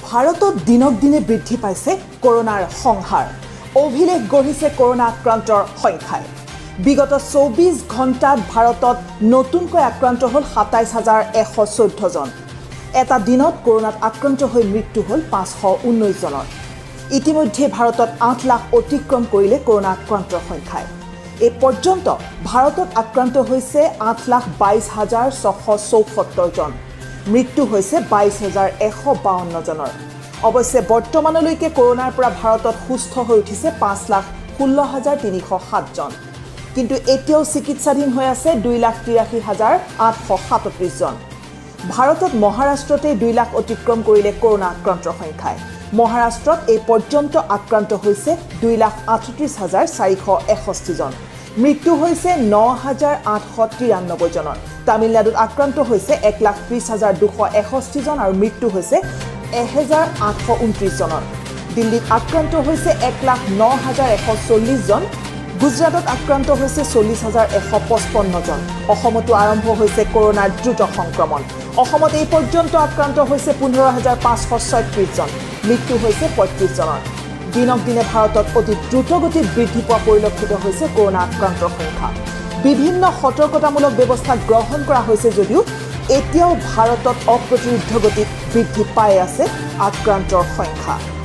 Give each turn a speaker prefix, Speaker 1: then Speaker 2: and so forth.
Speaker 1: ভাৰতত দিনক দিনে বৃদ্ধি পাইছে কৰোনাৰ সংহাৰ অভিলেখ গঢ়িছে কৰোনা আক্ৰান্তৰ সংখ্যাই বিগত 24 ঘণ্টাত ভাৰতত নতুনকৈ আক্ৰান্ত হল 27114 জন এটা দিনত কৰোনাত আক্ৰান্ত হৈ মৃত্যু হল 519 জনৰ ইতিমধ্যে ভাৰতত 8 লাখ অতিক্ৰম কৰিলে কৰোনা আক্ৰান্তৰ সংখ্যাই এই পৰ্যন্ত ভাৰতত আক্ৰান্ত হৈছে 8,22,674 জন মৃত্যু হৈছে 22,152 জনৰ অৱশ্যে বৰ্তমানলৈকে কৰোনাৰ পৰা ভাৰতত সুস্থ হৈ উঠিছে 5,16,307 জন কিন্তু এতিয়াও চিকিৎসাধীন হৈ আছে 2,83,837 জন ভাৰতত মহাৰাষ্ট্ৰতে 2 লাখ অতিক্ৰম কৰিলে কৰোনা আক্ৰান্তৰ সংখ্যাই মহাৰাষ্ট্ৰত এই পৰ্যন্ত আক্ৰান্ত হৈছে 2,38,461 জন মৃত্যু হৈছে 9,893 জনৰ তামিলনাডুত আক্ৰান্ত হৈছে 1,30,261 জন আৰু মৃত্যু হৈছে 1,829 জনৰ দিল্লীত আক্ৰান্ত হৈছে 1,09,140 জন গুজৰাটত আক্ৰান্ত হৈছে 40,155 জন অসমতো আৰম্ভ হৈছে কৰোনাৰ দ্ৰুত সংক্ৰমণ অসমত এই পৰ্যন্ত আক্ৰান্ত হৈছে 15,536 জন মৃত্যু হৈছে 35 জনৰ দিনক দিনে ভাৰতত অতি দ্ৰুতগতিত বৃদ্ধি পোৱা পৰিলক্ষিত হৈছে কৰোনা আক্ৰান্তৰ সংখ্যা বিভিন্ন সতৰ্কতামূলক ব্যৱস্থা গ্ৰহণ কৰা হৈছে যদিও এতিয়াও ভাৰতত অপ্ৰতিৰোধ্য গতিত বৃদ্ধি পাই আছে আক্ৰান্তৰ সংখ্যা